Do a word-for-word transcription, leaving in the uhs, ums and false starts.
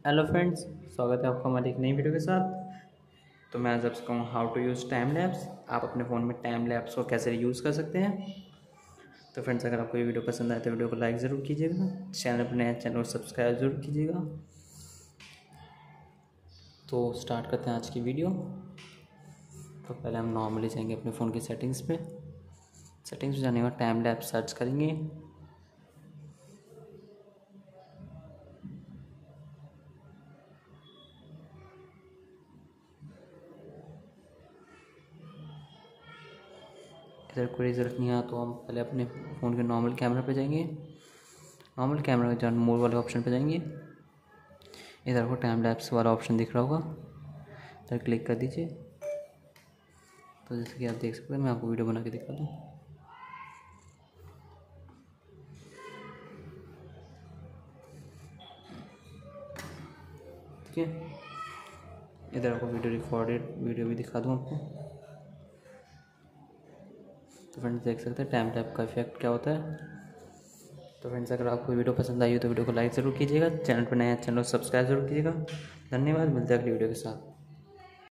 Hello friends, स्वागत है आपका हमारी एक नई वीडियो के साथ। तो मैं आज आपसे कहूँ how to use time lapse. आप अपने फ़ोन में टाइम लैप्स को कैसे यूज़ कर सकते हैं। तो फ्रेंड्स, अगर आपको ये वीडियो पसंद आए तो वीडियो को लाइक ज़रूर कीजिएगा, चैनल पर नया चैनल को सब्सक्राइब ज़रूर कीजिएगा। तो स्टार्ट करते हैं आज की वीडियो। तो पहले हम नॉर्मली जाएंगे अपने फ़ोन की सेटिंग्स पे। सेटिंग्स पे जाने के बाद टाइम लैप्स सर्च करेंगे। इधर कोई रिजल्ट नहीं आया तो हम पहले अपने फ़ोन के नॉर्मल कैमरा पे जाएंगे। नॉर्मल कैमरा के जान मोड वाले ऑप्शन पे जाएंगे। इधर आपको टाइम लैप्स वाला ऑप्शन दिख रहा होगा, इधर क्लिक कर दीजिए। तो जैसे कि आप देख सकते हैं, मैं आपको वीडियो बना के दिखा दूँ। ठीक है, इधर आपको वीडियो रिकॉर्डेड वीडियो भी दिखा दूँ आपको। तो फ्रेंड्स, देख सकते हैं टाइम लैप का इफेक्ट क्या होता है। तो फ्रेंड्स, अगर आपको वीडियो पसंद आई हो तो वीडियो को लाइक ज़रूर कीजिएगा, चैनल पर नया चैनल को सब्सक्राइब जरूर कीजिएगा। धन्यवाद, मिलते हैं अगली वीडियो के साथ।